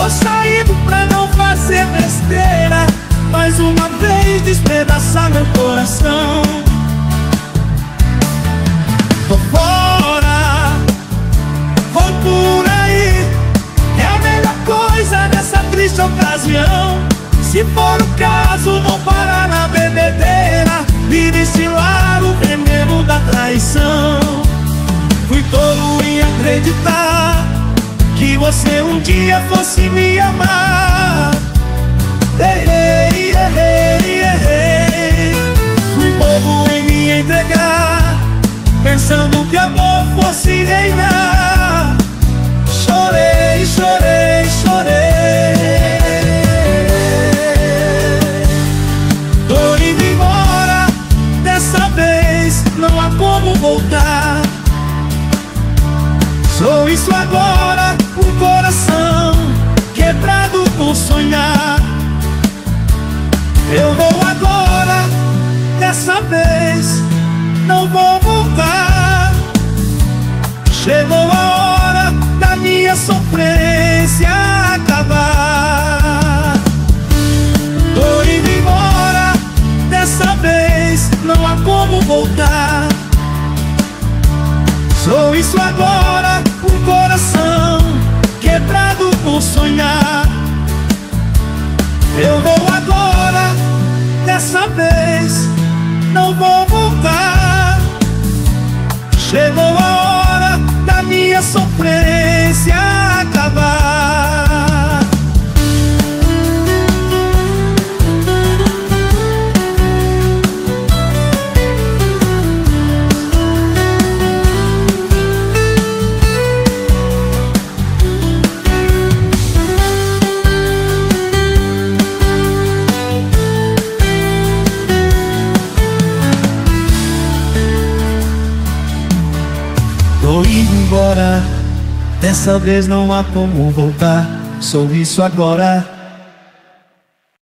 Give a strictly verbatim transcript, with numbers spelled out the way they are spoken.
Tô saindo pra não fazer besteira, mais uma vez despedaçar meu coração. Tô fora, vou por aí, é a melhor coisa nessa triste ocasião. Se for o caso, vou parar na bebedeira e destilar o veneno da traição. Fui tolo em acreditar que você um dia fosse me amar. Errei, errei, errei. Fui bobo em me entregar, pensando que amor fosse reinar. Chorei, chorei, chorei. Tô indo embora, dessa vez não há como voltar. Sou isso agora, um coração quebrado por sonhar. Eu vou agora, dessa vez não vou voltar. Chegou a hora da minha sofrência acabar. Tô indo embora, dessa vez não há como voltar. Sou isso agora, um coração quebrado por sonhar. Eu vou agora, dessa vez não vou voltar. Chegou a hora da minha sofrência acabar. Tô indo embora, dessa vez não há como voltar. Sou isso agora,